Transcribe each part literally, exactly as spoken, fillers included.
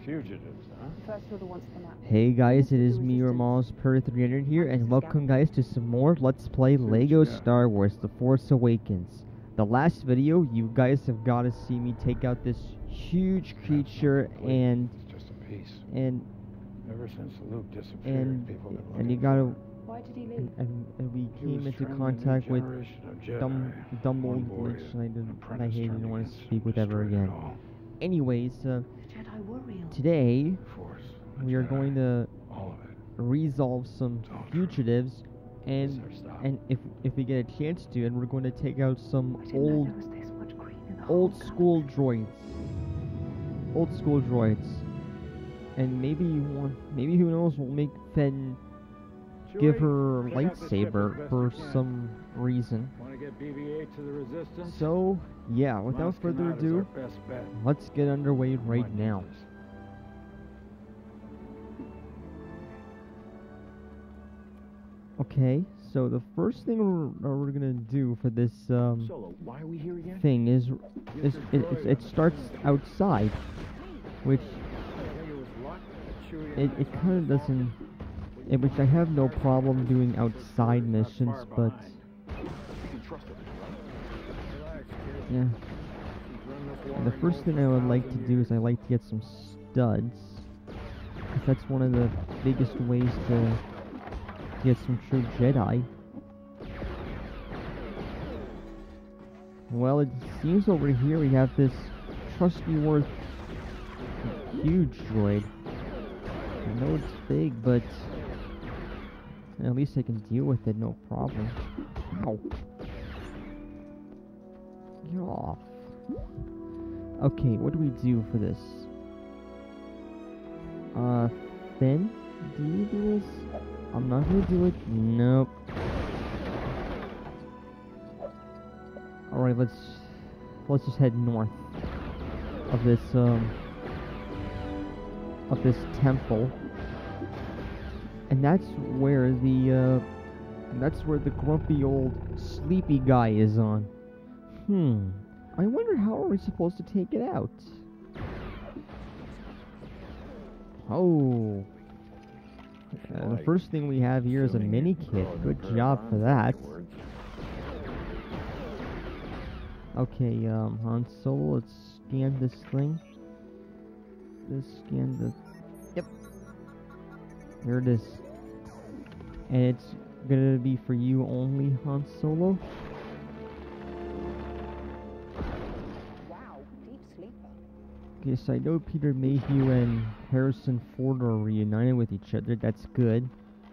Fugitives, huh? First order wants the map. Hey guys, it is me, your Miles Per three hundred here, and welcome guys to some more Let's Play Lego Star Wars The Force Awakens. The last video, you guys have got to see me take out this huge creature, and It's just a piece. and Ever since Luke disappeared, and people have been and you looking gotta for him. Why did he leave? and, and, and we He came was into training a new contact with generation of Jedi. dumb dumb One old boy, glitch, and I an didn't I apprentice hated turned didn't want to against speak him, with ever destroyed it again. all. Anyways, uh, Jedi were real. today Force, a we are Jedi, going to all of it. resolve some It's all true. fugitives, and This is our stop. and if if we get a chance to, and we're going to take out some I didn't old know there was this much green in the whole old galaxy. school droids, old school droids, and maybe one, maybe who knows, we'll make Fenn give her check out the ship as lightsaber best for you can. some reason. Want to get B B eight to the Resistance? So yeah, without Moscow further is our ado, best bet. let's get underway right Might need now. this. Okay, so the first thing we're, uh, we're gonna do for this um, Solo, why are we here again? thing is is it, it, it starts outside, which it, it kind of doesn't, it, which I have no problem doing outside missions, but yeah. And the first thing I would like to do is I like to get some studs, because that's one of the biggest ways to get some true Jedi. Well, it seems over here we have this trusty-worth huge droid. I know it's big, but at least I can deal with it, no problem. Ow. Get off. Okay, what do we do for this? Uh, Finn, do you do this? I'm not gonna do it. Nope. Alright, let's let's just head north of this um of this temple. And that's where the uh that's where the grumpy old sleepy guy is on. Hmm. I wonder how are we supposed to take it out? Oh. Uh, the first thing we have here is a mini kit. Good job for that. Okay, um, Han Solo, let's scan this thing. Let's scan the... Yep. Here it is. And it's gonna be for you only, Han Solo. Wow, deep sleeper. Okay, so I know Peter Mayhew and Harrison Ford are reunited with each other. That's good.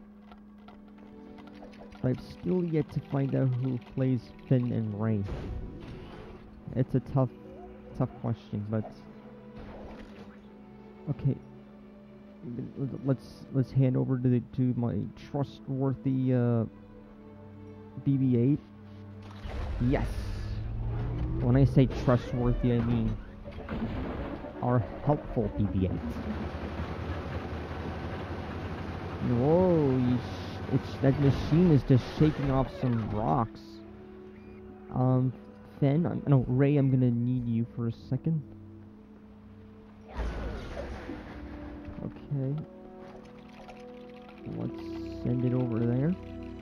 But I've still yet to find out who plays Finn and Rey. It's a tough, tough question, but okay. Let's let's hand over to the, to my trustworthy uh, B B eight. Yes. When I say trustworthy, I mean our helpful B B eight. Whoa! You sh it's that machine is just shaking off some rocks. Um. Finn, I'm, no, Rey, I'm gonna need you for a second. Okay. Let's send it over there.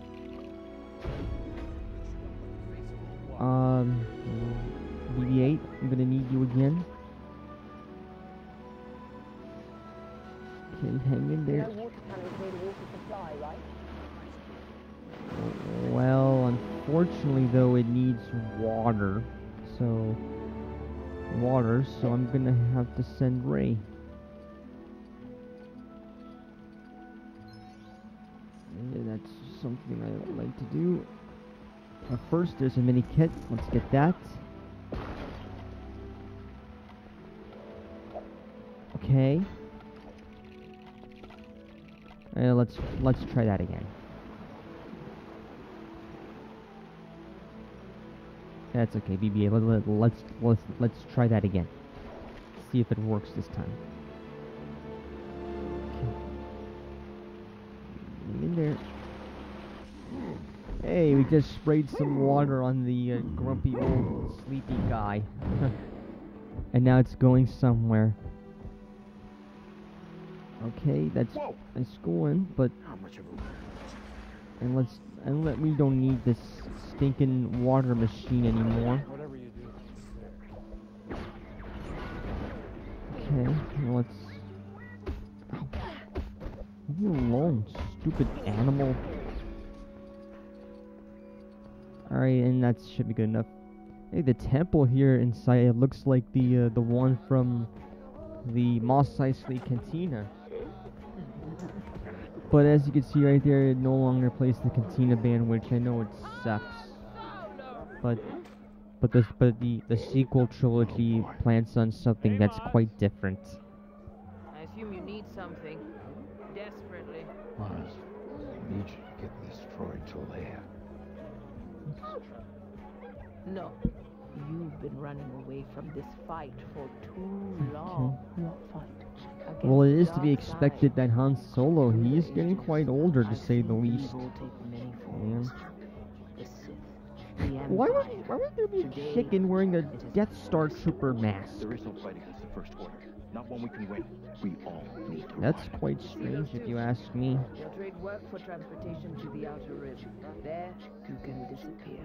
Um, B B eight, I'm gonna need you again. Okay, hang in there. No water cannons need a water supply, right? Well, unfortunately though, it needs water, so water, so I'm gonna have to send Rey. Yeah, that's something I would like to do. But first, there's a mini kit. Let's get that. Okay. Uh, let's let's try that again. That's okay, B B A. Let, let, let's let's let's try that again. See if it works this time. Okay. In there. Hey, we just sprayed some water on the uh, grumpy old sleepy guy, and now it's going somewhere. Okay, that's Whoa. that's going, but How much of a and let's and let we don't need this stinking water machine anymore. whatever you do. Okay, now let's. Ow. Leave me alone, stupid animal. Alright, and that should be good enough. Hey, the temple here inside, it looks like the uh, the one from the Mos Eisley Cantina. But as you can see right there, it no longer plays the Cantina band, which I know it sucks. But but this but the the sequel trilogy plans on something that's quite different. I assume you need something. Desperately. Mars, I need you to get this droid to Leia. No. You've been running away from this fight for too long. What fight? Against Well, it is the to be dark side. expected that Han Solo, he is getting quite older, to I've say the seen least. evil take many forms. The Sith, the Why would, Empire. why would there be a Today, chicken wearing a it is Death Star Trooper mask? There is no fight against the First Order. Not one we can win. We all need to That's run. quite strange if you ask me. They'll trade work for transportation to the Outer Rim. There, you can disappear.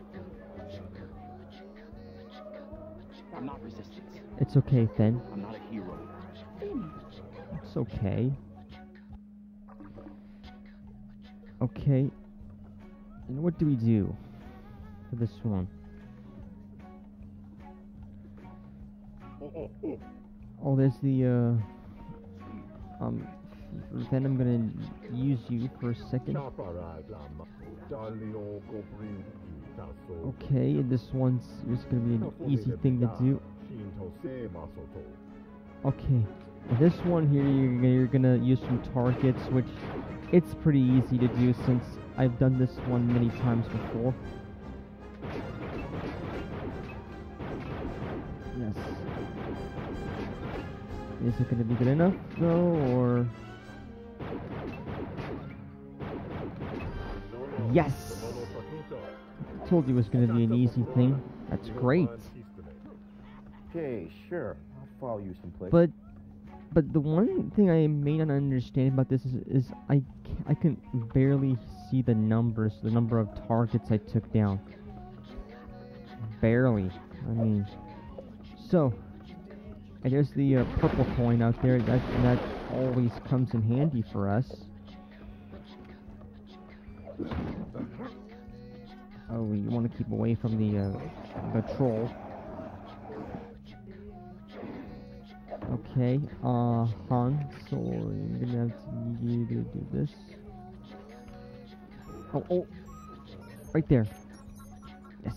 I'm not resistance. It's okay, Finn. I'm not a hero. It's okay. Okay. And what do we do for this one? Oh, there's the, uh... Um, then I'm gonna use you for a second. Okay, and this one's just gonna be an easy thing to do. Okay, and this one here, you're, gonna- you're gonna use some targets, which it's pretty easy to do since I've done this one many times before. Yes. Is it gonna be good enough though, or? Yes! I told you it was gonna be an easy thing. That's great. Okay, sure. I'll follow you someplace. But, but the one thing I may not understand about this is, is I, ca- I can barely see the numbers, the number of targets I took down. Barely. I mean, so, and there's the uh, purple coin out there. That that always comes in handy for us. Oh, you want to keep away from the uh, the troll. Okay, uh, Han, so I'm gonna have to need you to do this. Oh, oh, right there. Yes.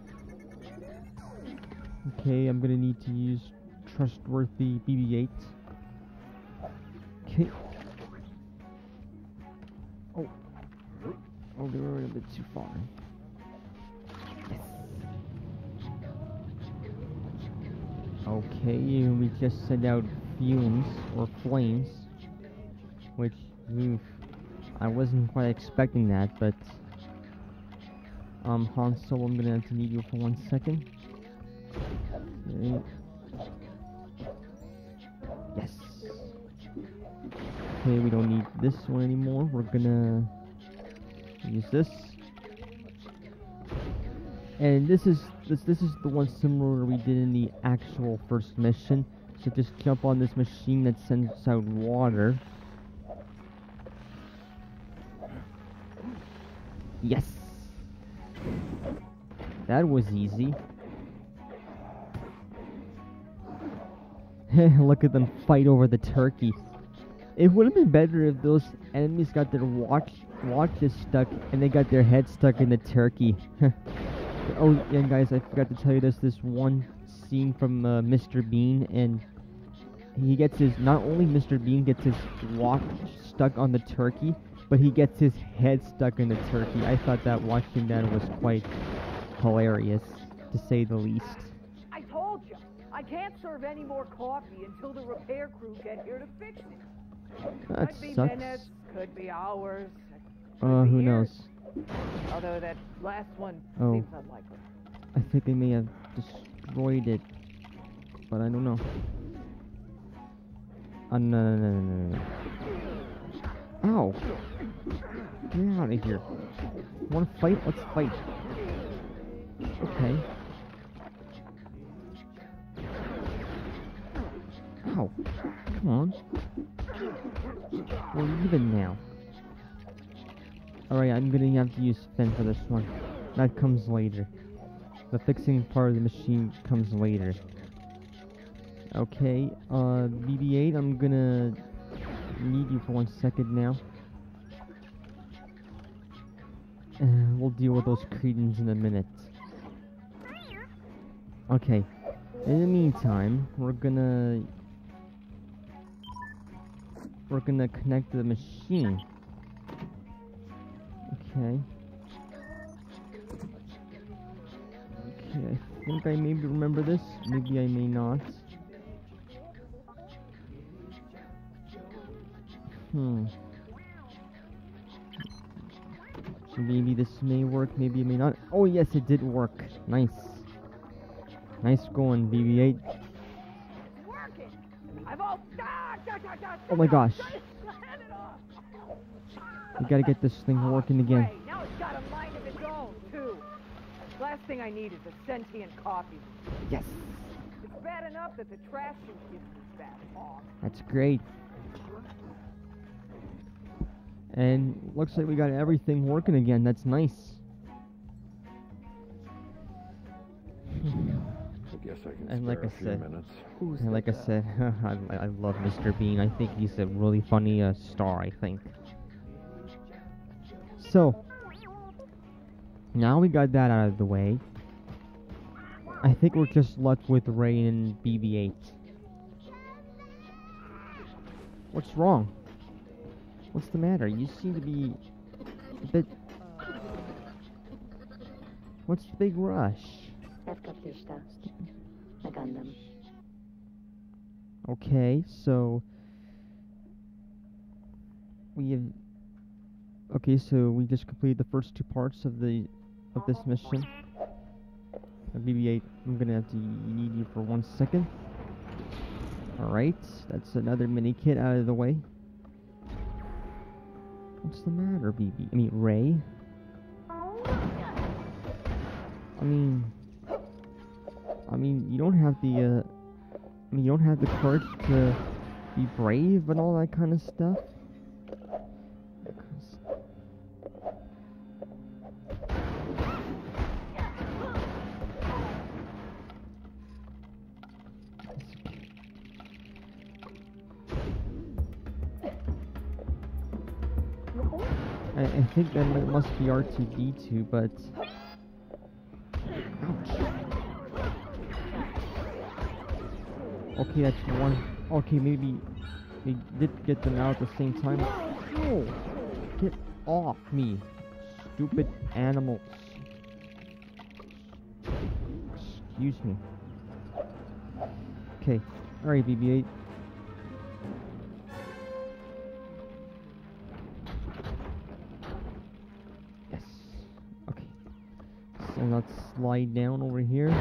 Okay, I'm gonna need to use trustworthy B B eight. Okay. Oh. Oh, they were a bit too far. Yes. Okay, and we just sent out fumes or flames, which, oof, I wasn't quite expecting that, but um, Han Solo, I'm gonna have to need you for one second. Okay. Yes. Okay, we don't need this one anymore. We're gonna use this. And this is this this is the one similar we did in the actual first mission. So just jump on this machine that sends out water. Yes. That was easy. Look at them fight over the turkey. It would have been better if those enemies got their watch watches stuck and they got their head stuck in the turkey. Oh, and guys, I forgot to tell you this. This one scene from uh, Mister Bean, and he gets his. Not only Mister Bean gets his watch stuck on the turkey, but he gets his head stuck in the turkey. I thought that watching that was quite hilarious, to say the least. I told you, I can't serve any more coffee until the repair crew get here to fix it. That could be sucks. minutes, could be hours, could Uh, be who years. knows? Although that last one Oh. seems unlikely. I think they may have destroyed it, but I don't know. Oh, no, no, no, no, no. Ow! Get out of here. Wanna fight? Let's fight. Okay. Ow. Come on. We're even now. Alright, I'm gonna have to use Finn for this one. That comes later. The fixing part of the machine comes later. Okay, uh, B B eight, I'm gonna need you for one second now. Uh, we'll deal with those cretins in a minute. Okay, in the meantime, we're gonna... We're gonna connect to the machine. Okay. Okay, I think I maybe remember this. Maybe I may not. Hmm. So maybe this may work, maybe it may not. Oh yes, it did work. Nice. Nice going, B B eight. It's working. I've all. Ah, da, da, da, Oh my gosh. Shut it, hand it off. We gotta get this thing working again. Great. Now it's got a mind of its own too. Last thing I need is a sentient coffee. Yes. It's bad enough that the trash chute gives me bad off. That's great. And looks like we got everything working again. That's nice. I guess I can And spare like a I few said, minutes. and like I said, I, I love Mister Bean. I think he's a really funny uh, star, I think. So, now we got that out of the way. I think we're just left with Ray and B B eight. What's wrong? What's the matter? You seem to be a bit... What's the big rush? Okay, so... We have... Okay, so we just completed the first two parts of the... of this mission. Uh, B B eight, I'm gonna have to need you for one second. Alright, that's another mini kit out of the way. What's the matter, B B? I mean, Ray? I mean... I mean, you don't have the, uh... I mean, you don't have the courage to be brave and all that kind of stuff? I, I think that might, must be R two D two, but... Ouch. Okay, that's one. Okay, maybe we did get them out at the same time. No! Get off me, stupid animals. Excuse me. Okay, alright, B B eight. Yes. Okay. So let's slide down over here.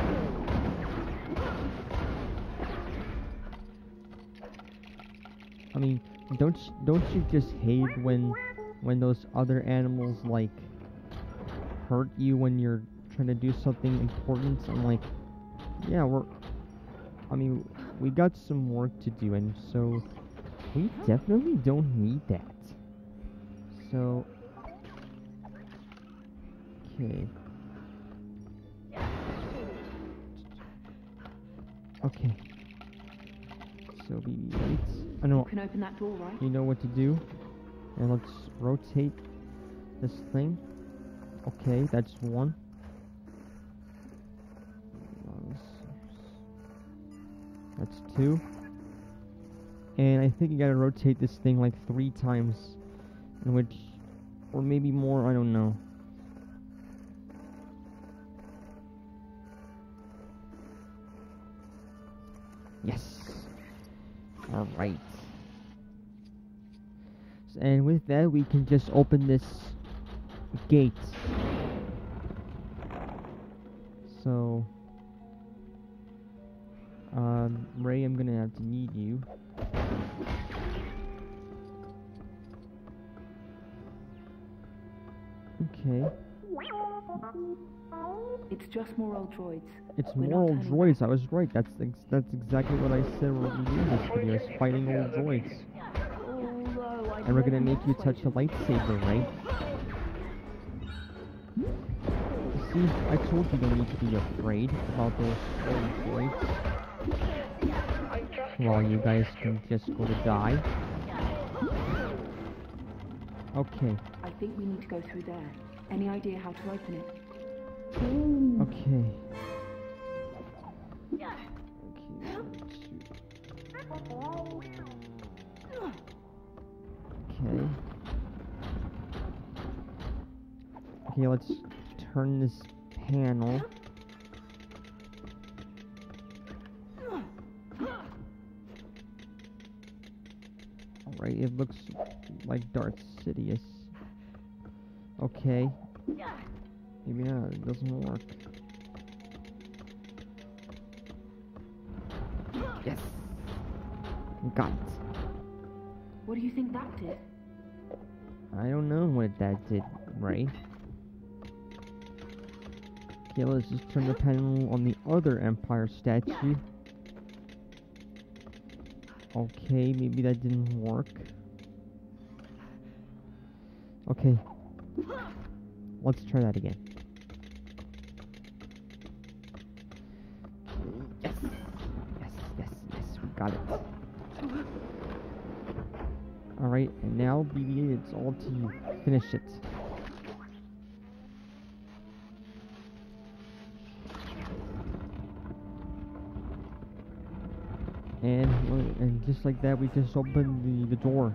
I mean, don't sh don't you just hate when when those other animals like hurt you when you're trying to do something important? I'm like, yeah, we're. I mean, we got some work to do, and so we definitely don't need that. So, okay, okay. So B B eight. I know. You can open that door, right? You know what to do. And let's rotate this thing. Okay, that's one. That's two. And I think you gotta rotate this thing like three times. In which, or maybe more, I don't know. Yes. Alright. And with that, we can just open this gate. So, um, Ray, I'm gonna have to need you. Okay. It's just more old droids. It's We're more not old turning droids. I was right. That's ex that's exactly what I said we're gonna do this video. Is fighting old droids. Although I'd And we're read gonna make you touch a persuasion. lightsaber, right? See, I told you don't need to be afraid about those old droids. While you guys can just go to die. Okay. I think we need to go through there. Any idea how to open it? Okay. Okay. Okay, let's turn this panel. Alright, it looks like Darth Sidious. Okay. Maybe not, it doesn't work. Yes! Got it. What do you think that did? I don't know what that did, right? Okay, let's just turn the panel on the other Empire statue. Okay, maybe that didn't work. Okay. Let's try that again. Yes! Yes, yes, yes, we got it. Alright, and now, B B eight, it's all to you. Finish it. And, and just like that, we just opened the, the door.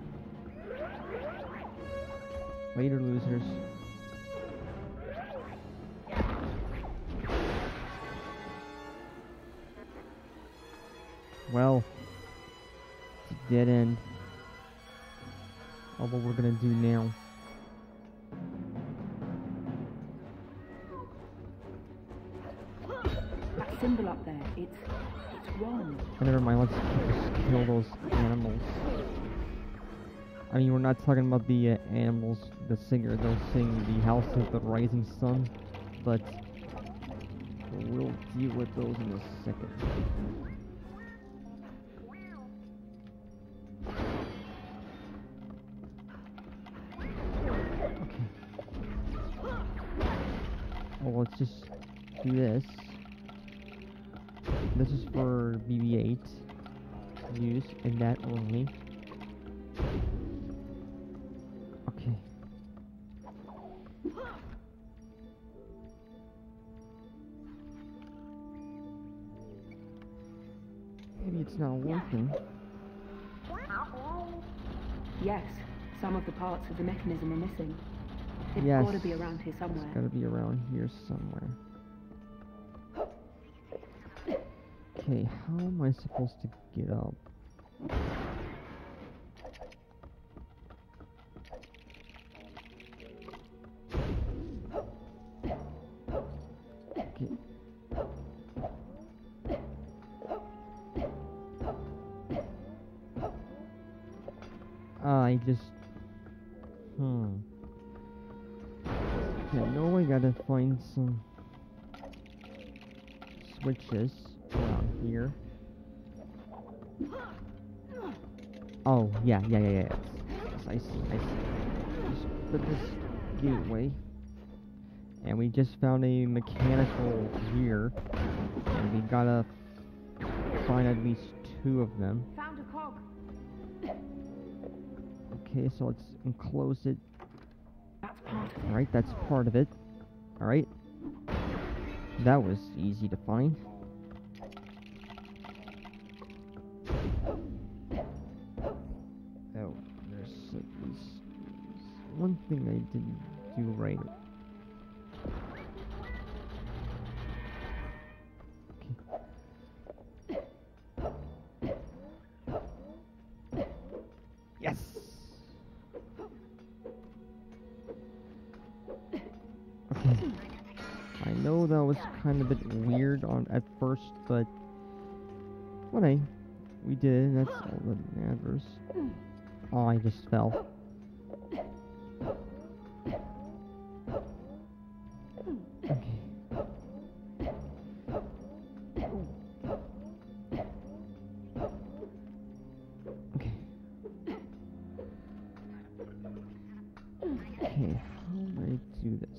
Later, losers. Well, it's a dead end. Oh, what we're gonna do now. That symbol up there, it's it's wrong. Oh, never mind, let's just kill those animals. I mean, we're not talking about the uh, animals, the singer, they'll sing the House of the Rising Sun, but we'll deal with those in a second. Well, let's just do this. This is for B B eight use, and that only. Okay. Maybe it's not working. Yes, some of the parts of the mechanism are missing. It's Yes. got to be around here somewhere. It's gotta be around here somewhere. Okay, how am I supposed to get up? Okay. I just... Hmm. Okay, I know I gotta find some switches around here. Oh, yeah, yeah, yeah, yeah. Yes, yes, I see, I see. Just put this gateway. And we just found a mechanical gear. And we gotta find at least two of them. Found a cog. Okay, so let's enclose it. That's part of it. Alright, that's part of it. Alright. That was easy to find. Oh, there's at least one thing I didn't do right. Okay. Yes! Okay. I know that was kind of a bit weird on at first, but what I we did, that's all that matters. Oh, I just fell. Okay. Okay, how do I do this?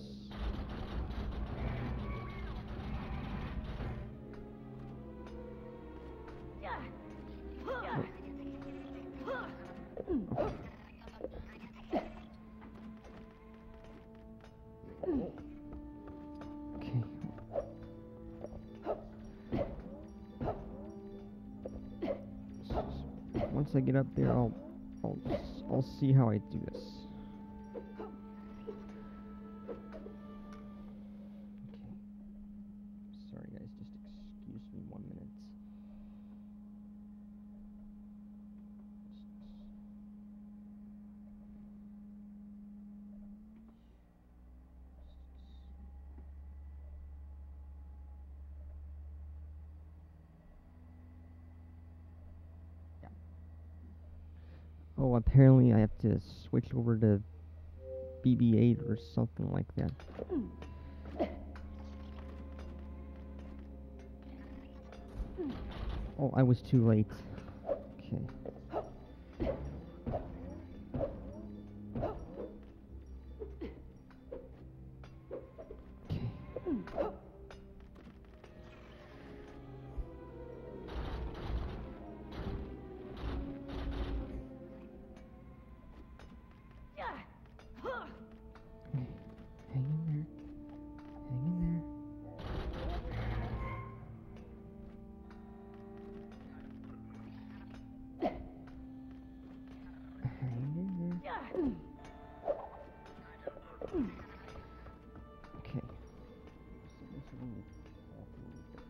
Okay. Once I get up there, I'll, I'll, I'll see how I do this. Okay. Sorry, guys. Just excuse me one minute. Oh, apparently I have to switch over to B B eight or something like that. Oh, I was too late. Okay. Okay. Hang in there. Hang in there. Hang in there. Okay. So this one is off a little bit.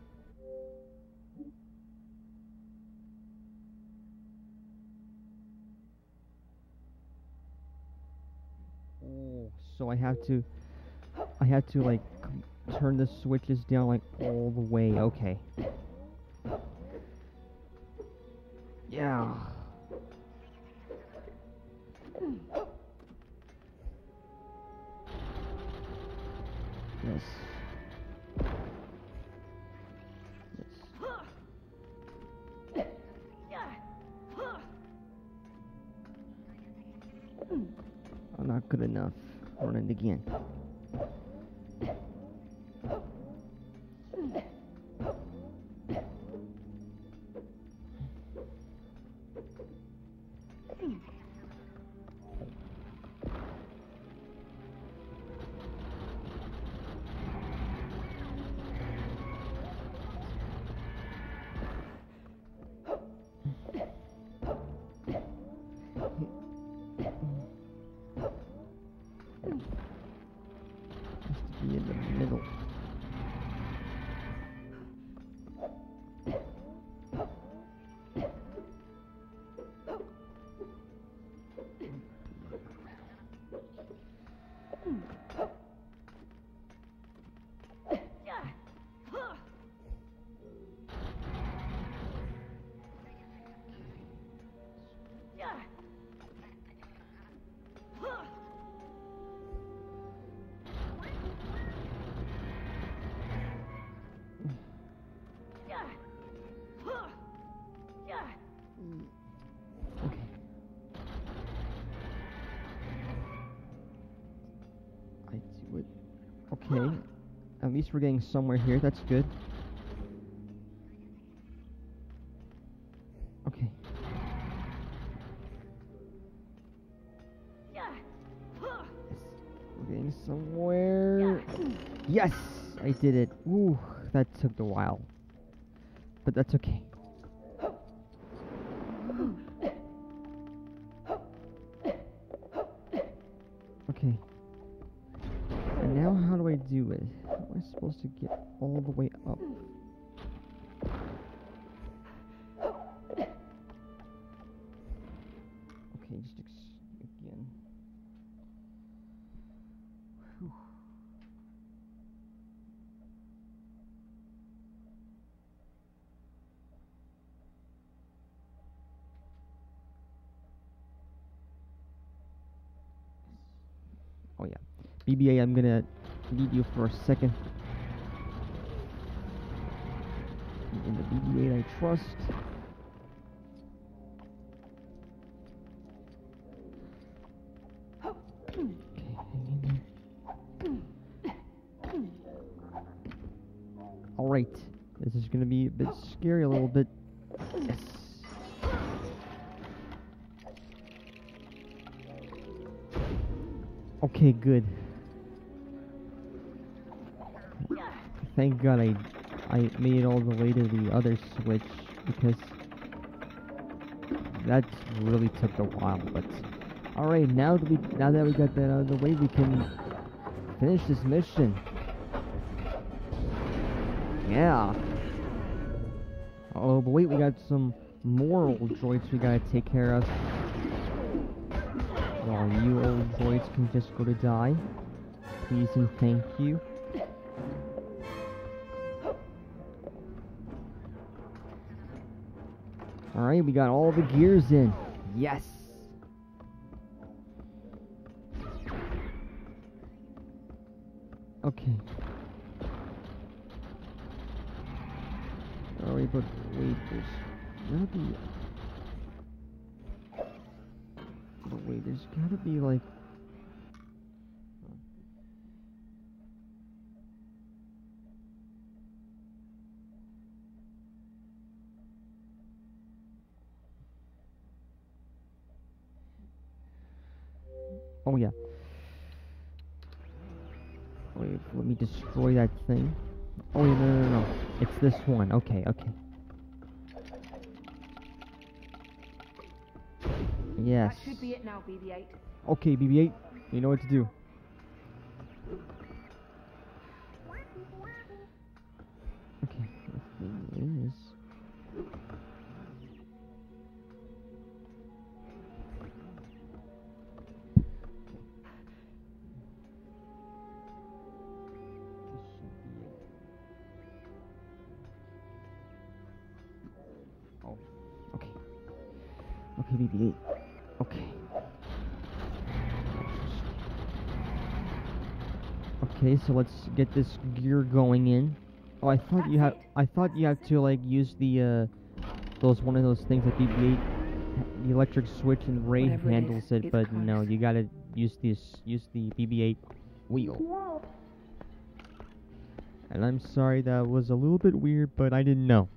Oh, so I have to, I have to like c- turn the switches down like all the way. Okay. Yeah. Yes. Yes. Oh, not good enough. Run it again. Has to be in the middle. Okay. I do it. Okay. At least we're getting somewhere here. That's good. Okay. Yes. We're getting somewhere. Yes! I did it. Ooh, that took a while. But that's okay. Okay. And now how do I do it? How am I supposed to get all the way up? Okay, just ex again. Whew. Oh yeah. B B A, I'm gonna need you for a second. In the B B eight I trust. Alright. This is gonna be a bit scary a little bit. Yes. Okay, good. Thank God I I made it all the way to the other switch, because that really took a while. But alright, now that we now that we got that out of the way, we can finish this mission. Yeah. Oh, but wait, we got some more old droids we gotta take care of. Well, you old droids can just go to die. Please and thank you. Alright, we got all the gears in. Yes! Okay. Alright, but wait, there's gotta be... But wait, there's gotta be like... Oh yeah. Wait, let me destroy that thing. Oh wait, no, no, no, no. It's this one. Okay, okay. Yes. That should be it now, B B eight. Okay, B B eight. You know what to do. Okay, the thing is... Okay, B B eight. Okay. Okay, so let's get this gear going in. Oh, I thought you have. I thought you have to like use the uh, those one of those things that B B eight, the electric switch, and Ray Whatever it handles is, it, it's but close. no, you gotta use this. Use the B B eight wheel. And I'm sorry, that was a little bit weird, but I didn't know.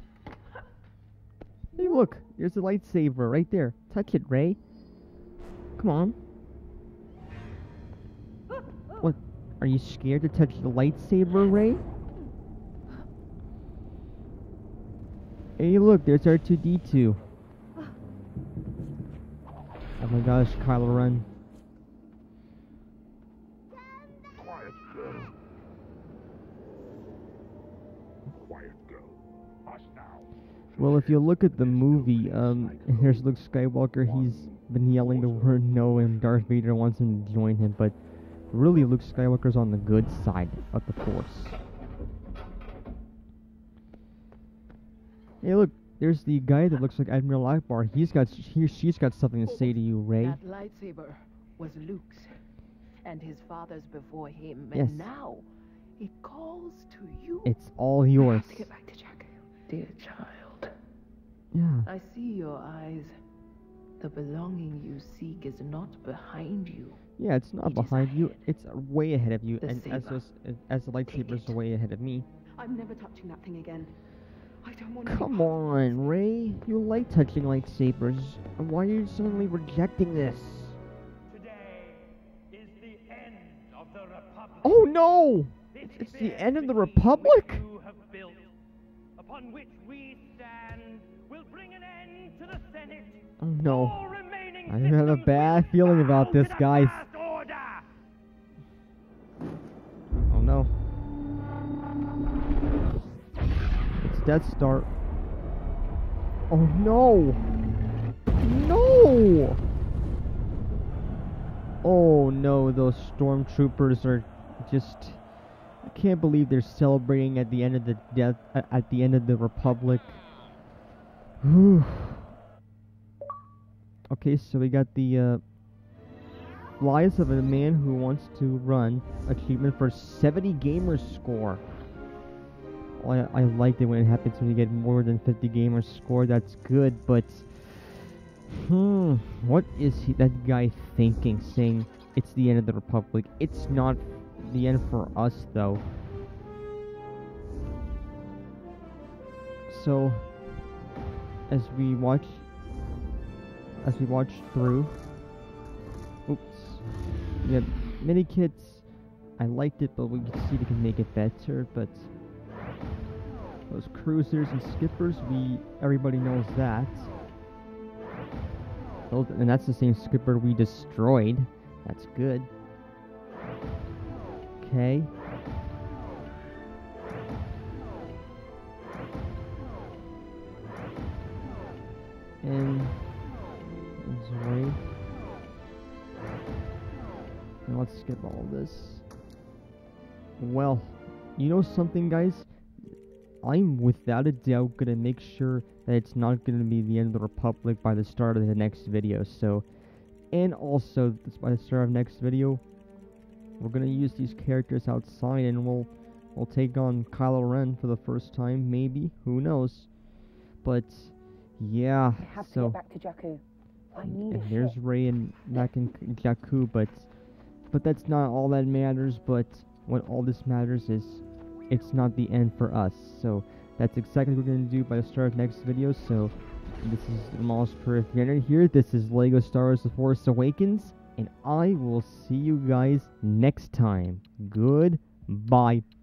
Hey, look, there's a lightsaber right there. Touch it, Ray. Come on. What? Are you scared to touch the lightsaber, Ray? Hey, look, there's R two D two. Oh my gosh, Kylo Ren. Quiet girl. Quiet girl. Hush now. Well, if you look at the movie, um, there's Luke Skywalker. He's been yelling the word no, and Darth Vader wants him to join him, but really Luke Skywalker's on the good side of the Force. Hey, look, there's the guy that looks like Admiral Akbar. He's got, he, she's got something to say to you, Ray. That lightsaber was Luke's, and his father's before him, Yes. and now it calls to you. It's all I yours. have to get back to Jack. Dear child, Yeah. I see your eyes. The belonging you seek is not behind you. Yeah, it's not It is behind you. ahead. It's uh, way ahead of you, The and as saber. those, as the lightsaber's it. way ahead of me. I'm never touching that thing again. I don't want to. Come on, Ray. You like touching lightsabers. And why are you suddenly rejecting this? Today is the end of the Republic. Oh no! This It's is the end of the kingdom Republic? which you have built, upon which we stand, will bring an end to the Senate. Oh no. All remaining I have a systems bad will feeling bow about this, to the guys. first order. Oh no. It's Death Star. Oh no! No! Oh no, those stormtroopers are just... I can't believe they're celebrating at the end of the death, uh, at the end of the Republic. Whew. Okay, so we got the uh, lives of a man who wants to run achievement for seventy gamer score. Well, I, I like it when it happens when you get more than fifty gamer score. That's good, but hmm, what is he, that guy thinking? Saying it's the end of the Republic. It's not the end for us, though. so as we watch, as we watch through, oops, yeah, mini kits. I liked it, but we can see we can make it better. But those cruisers and skippers, we everybody knows that. Those, and that's the same skipper we destroyed. That's good. Okay. And there's Ray. And let's skip all this. Well, you know something, guys? I'm without a doubt gonna make sure that it's not gonna be the end of the Republic by the start of the next video. So, and also by the start of next video, we're gonna use these characters outside, and we'll we'll take on Kylo Ren for the first time, maybe. Who knows? But yeah, I have to so get back to Jakku. I need and a there's ship. Rey and back in Jakku, but but that's not all that matters. But what all this matters is it's not the end for us. So that's exactly what we're gonna do by the start of next video. So this is Miles per if you're not here. This is Lego Star Wars: The Force Awakens, and I will see you guys next time. Goodbye.